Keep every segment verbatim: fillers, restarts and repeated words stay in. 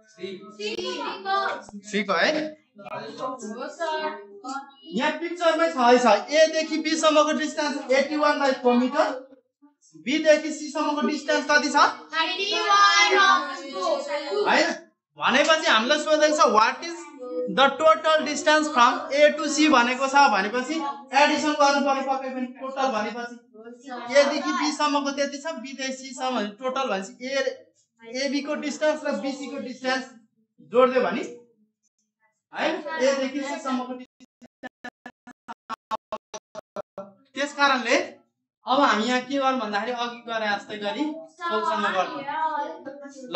three को है यहाँ पिक्चरमै छ ए देखि बी सम्मको डिस्टेन्स इक्यासी बाइ फोर मिटर बी देखि सी सम्मको डिस्टेन्स कति छ हैन भनेपछि हामीलाई सोधेको छ what is the total distance from A to C भनेको छ भनेपछि एडिसन गर्नु पर्यो पक्कै पनि टोटल भनेपछि ए देखि बी सम्मको त्यति छ बी देखि सी सम्म टोटल भनेपछि ए ए बी को डिस्टेन्स र बी सी को डिस्टेन्स जोड्दियो भने है ए देखि सी सम्मको त्यस कारणले अब हामी यहाँ के गर्नु भन्दाखेरि अघि गरे जस्तै गरी सोल्युसनमा गर्नु ल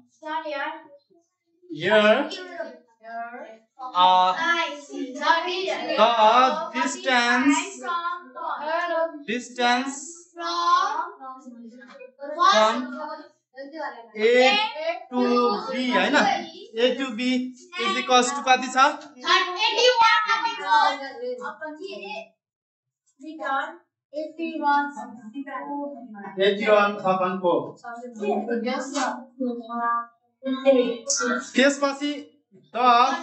here uh, the distance distance from A to B हैन A to B is equals to कति छ eighty-one upon four त्यसपछि the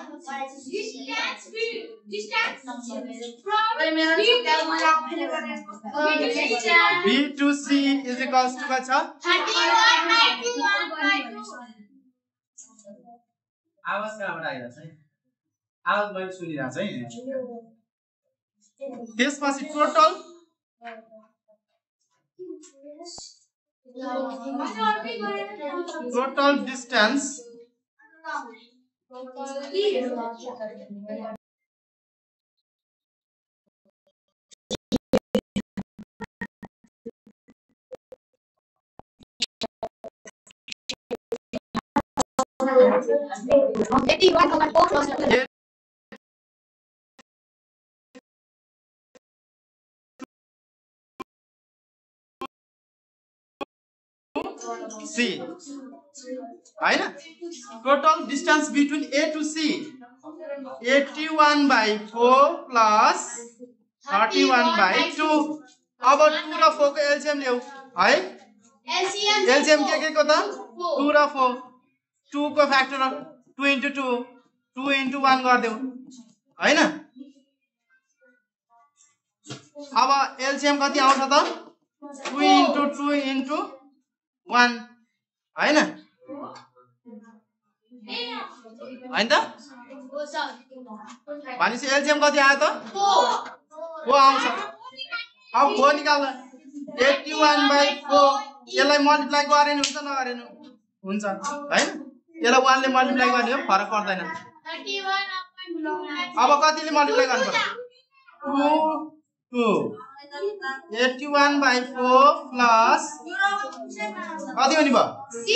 B to C is equals to कति छ आवाज कहाँबाट आइरहेछ है आवाज मैले सुनिरहेछ है त्यसपछि टोटल total distance C हैन total distance between A to C eighty-one by four plus thirty-one by two अब two र four को एलसीएम ल्याऊ है एलसीएम के के को त two र four two को factor two into two two into one गर्देऊ हैन अब एलसीएम कति आउँछ त two into two into one हैन हैन त भनेपछि एलसीएम कति आयो त four आउँछ अब four निकाल्नु eighty-one by four यसलाई मल्टिप्लाई गरे नि हुन्छ नगरे नि हुन्छ हैन यसलाई one ले मल्टिप्लाई गर्ने हो फरक पर्दैन अब कतिले मल्टिप्लाई गर्नु पर्छ two two eighty-one by four plus कति हुने भयो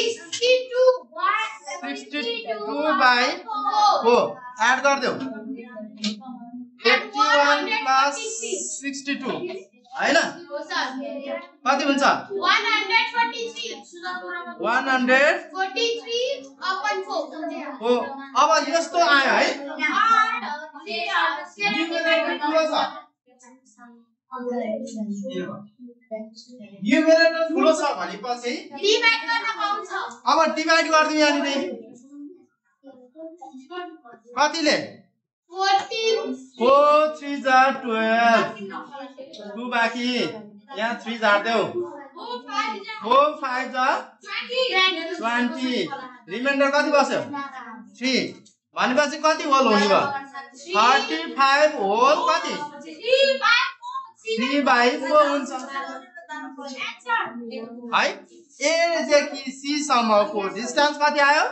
sixty-two by four एड गर्देऊ eighty-one plus sixty-two हैन कति हुन्छ one hundred forty-three upon four हो अब यस्तो आयो है न्युमरेटर ठुलो छ न्युमरेटर ठुलो छ भनेपछि डिभाइड गर्न पाउँछ अब डिभाइड गर्दियौ यहाँ नि कतिले four three जा twelve two बाकी यहाँ three झार्देऊ four five जा twenty रिमाइन्डर कति बस्यो three भनेपछि कति होल हुने भयो thirty-five होल कति three by four हुन्छ है ए देखि सी सम्मको डिस्टेन्स कति आयो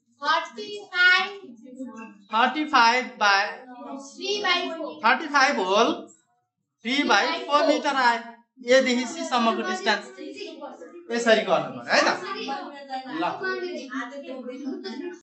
thirty-five by three by four thirty-five whole three by four metre आयो ए देखि सी सम्मको डिस्टेन्स यसरी गर्नु पर्यो है त ल